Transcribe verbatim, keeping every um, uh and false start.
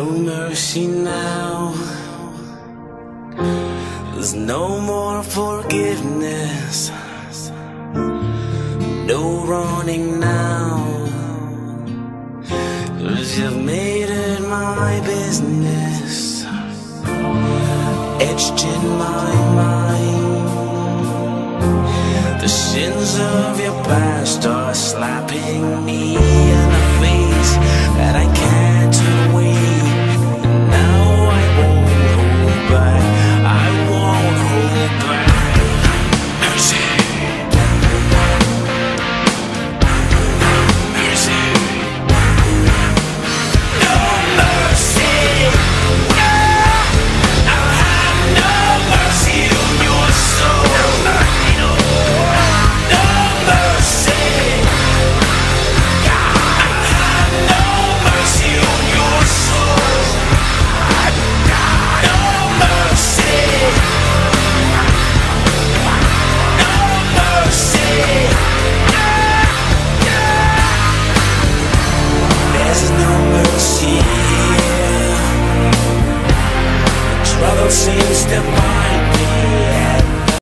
No mercy now. There's no more forgiveness. No running now. 'Cause you've made it my business, etched in my mind. The sins of your past are slapping me in the face that I can't